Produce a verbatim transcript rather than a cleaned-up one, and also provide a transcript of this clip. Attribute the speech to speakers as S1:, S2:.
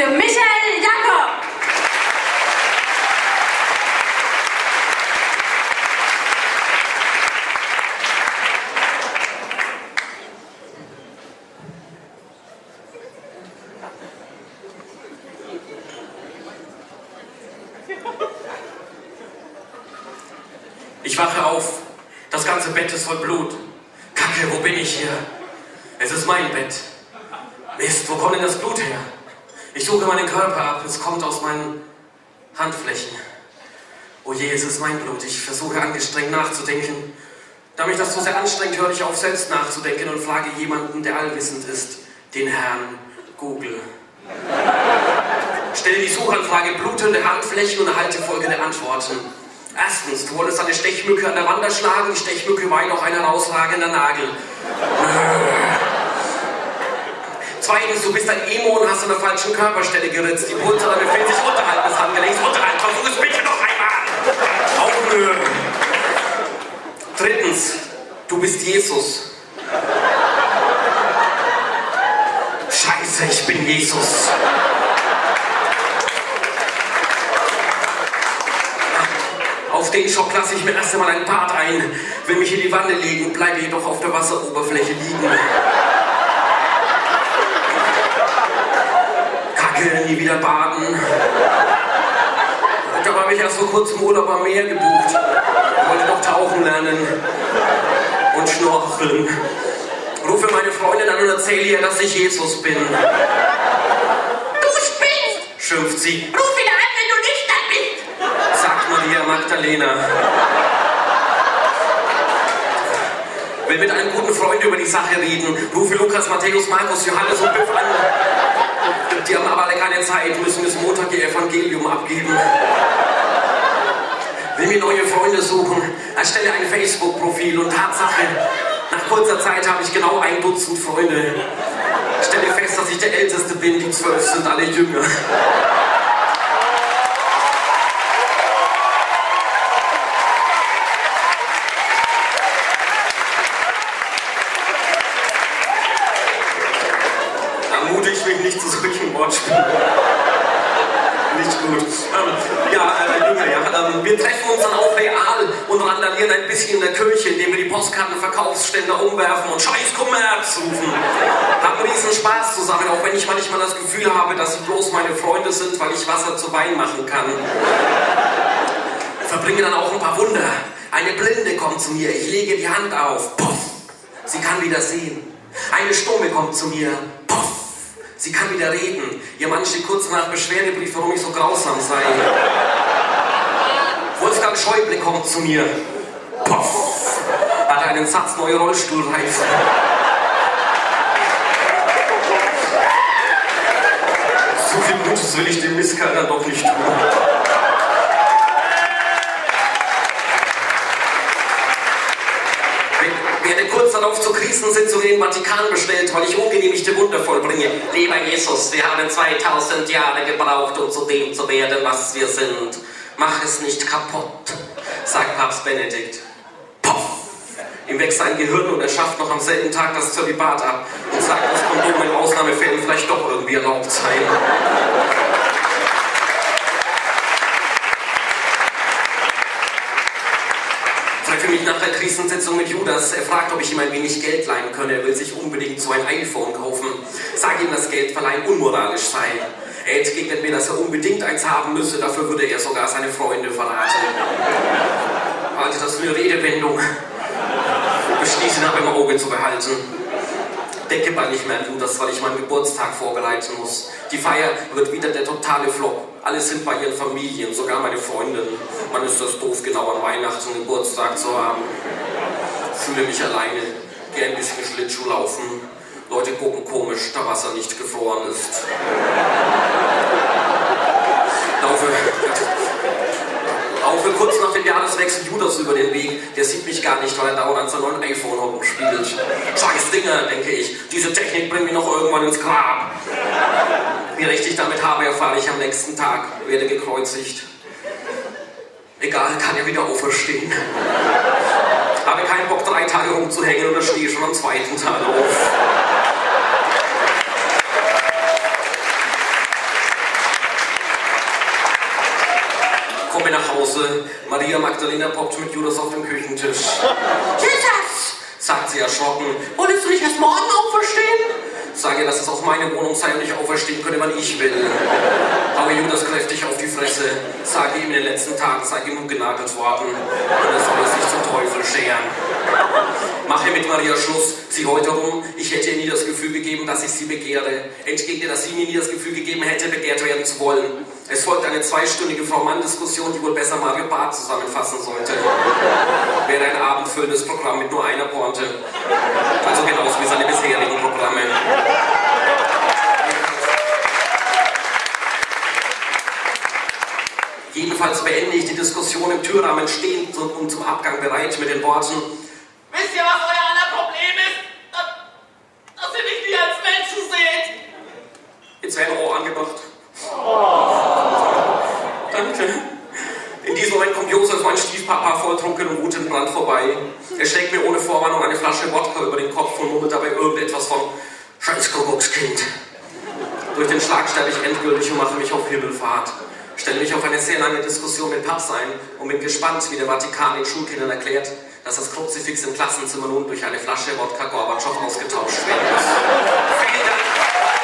S1: für Michael Jakob.
S2: Ich wache auf, das ganze Bett ist voll Blut. Kacke, wo bin ich hier? Es ist mein Bett. Mist, wo kommt denn das Blut her? Ich suche meinen Körper ab, es kommt aus meinen Handflächen. Oh je, es ist mein Blut. Ich versuche angestrengt nachzudenken. Da mich das so sehr anstrengt, höre ich auf, selbst nachzudenken und frage jemanden, der allwissend ist, den Herrn Google. Stelle die Suchanfrage blutende Handflächen und erhalte folgende Antworten. Erstens, du wolltest eine Stechmücke an der Wand erschlagen, die Stechmücke war noch ein herausragender Nagel. Zweitens, du bist ein Emo und hast an der falschen Körperstelle geritzt. Die Pulsadern befindet sich unterhalb des Handgelenks. Unterhalb, versuch es bitte noch einmal! Augenhöhe! Drittens, du bist Jesus. Scheiße, ich bin Jesus. Auf den Schock lasse ich mir erst einmal ein Bad ein, will mich in die Wanne legen, bleibe jedoch auf der Wasseroberfläche liegen. Kacke, nie wieder baden. Da habe ich erst vor kurzem Urlaub am Meer gebucht. Wollte noch tauchen lernen und schnorcheln. Rufe meine Freundin an und erzähle ihr, dass ich Jesus bin.
S1: Du spinnst!
S2: Schimpft sie.
S1: Ruf wieder an, wenn du nüchtern bist!
S2: Sagt Maria Magdalena. Will mit einem guten Freund über die Sache reden. Rufe Lukas, Matthäus, Markus, Johannes und Biff an. Die haben aber alle keine Zeit, müssen bis Montag ihr Evangelium abgeben. Will mir neue Freunde suchen, erstelle ein Facebook-Profil und Tatsache, nach kurzer Zeit habe ich genau ein Dutzend Freunde. Stelle fest, dass ich der Älteste bin, die zwölf sind alle jünger. Ermutige ich mich nicht zu solchen Wortspielen. Nicht gut. Ähm, ja, äh, Jünger, ja. Ähm, wir treffen uns dann auch real und randalieren ein bisschen in der Kirche, indem wir die Postkartenverkaufsständer umwerfen und Scheiß Kommerz rufen. Haben riesen Spaß zusammen, auch wenn ich manchmal das Gefühl habe, dass sie bloß meine Freunde sind, weil ich Wasser zu Wein machen kann. Verbringe dann auch ein paar Wunder. Eine Blinde kommt zu mir, ich lege die Hand auf. Puff! Sie kann wieder sehen. Eine Stumme kommt zu mir. Puff! Sie kann wieder reden. Ihr Mann steht kurz nach Beschwerdebrief, warum ich so grausam sei. Wolfgang Schäuble kommt zu mir. Puff! Hat einen Satz neue Rollstuhlreifen. So viel Gutes will ich dem Mistkerl dann doch nicht tun. Werde kurz darauf zur Krisensitzung in den Vatikan bestellt, weil ich ungenehmigte Wunder vollbringe. Lieber Jesus, wir haben zweitausend Jahre gebraucht, um zu dem zu werden, was wir sind. Mach es nicht kaputt, sagt Papst Benedikt. Puff! Ihm wächst sein Gehirn und er schafft noch am selben Tag das Zölibat ab und sagt, dass Kondome in Ausnahmefällen vielleicht doch irgendwie erlaubt seien. Treffe mich nach der Krisensitzung mit Judas. Er fragt, ob ich ihm ein wenig Geld leihen könne. Er will sich unbedingt so ein iPhone kaufen. Sag ihm, dass Geldverleihen unmoralisch sei. Er entgegnet mir, dass er unbedingt eins haben müsse. Dafür würde er sogar seine Freunde verraten. Halte das für eine Redewendung. Beschließe, ihn aber im Auge zu behalten. Denke bald nicht mehr an Judas, weil ich meinen Geburtstag vorbereiten muss. Die Feier wird wieder der totale Flop. Alle sind bei ihren Familien, sogar meine Freundin. Man ist das doof, genau an Weihnachten einen Geburtstag zu haben. Fühle mich alleine, gehe ein bisschen Schlittschuh laufen. Leute gucken komisch, da Wasser nicht gefroren ist. Laufe, laufe kurz nach dem Jahreswechsel Judas über den Weg. Der sieht mich gar nicht, weil er dauernd an seinem neuen iPhone rumspielt. Scheiß Dinger, denke ich. Diese Technik bringt mich noch irgendwann ins Grab. Wie recht ich damit habe, erfahre ich am nächsten Tag. Werde gekreuzigt. Egal, kann ja wieder auferstehen. Habe keinen Bock, drei Tage rumzuhängen oder stehe schon am zweiten Tag auf. komme nach Hause. Maria Magdalena poppt mit Judas auf dem Küchentisch.
S1: Jesus!
S2: Sagt sie erschrocken.
S1: Wolltest du nicht erst morgen auferstehen?
S2: Sage, dass es auch meine Wohnung sei und ich auferstehen könne, wann ich will. Haue Judas kräftig auf die Fresse. Sage ihm, in den letzten Tagen sei genug genagelt worden. Und er soll es sich zum Teufel scheren. Mache mit Maria Schluss. Sie heute rum. Ich hätte ihr nie das Gefühl gegeben, dass ich sie begehre. Entgegne, dass sie mir nie das Gefühl gegeben hätte, begehrt werden zu wollen. Es folgt eine zweistündige Frau-Mann-Diskussion, die wohl besser Mario Barth zusammenfassen sollte. Wäre ein abendfüllendes Programm mit nur einer Pointe. Also genauso wie seine bisherigen Programme. Jedenfalls beende ich die Diskussion im Türrahmen stehend und zum Abgang bereit mit den Worten:
S1: Wisst ihr, was euer aller Problem ist? Dass, dass ihr mich nie als Menschen seht.
S2: Jetzt wäre ein Ohr angebracht. Oh. Danke. In diesem Moment kommt Josef, mein Stiefpapa, volltrunken und wutentbrannt vorbei. Er schlägt mir ohne Vorwarnung eine Flasche Wodka über den Kopf und murmelt dabei irgendetwas von Scheiß Kuckuckskind. Durch den Schlag sterbe ich endgültig und mache mich auf Himmelfahrt. Stelle mich auf eine sehr lange Diskussion mit Papst ein und bin gespannt, wie der Vatikan den Schulkindern erklärt, dass das Kruzifix im Klassenzimmer nun durch eine Flasche Wodka Gorbatschow ausgetauscht werden muss. Vielen Dank.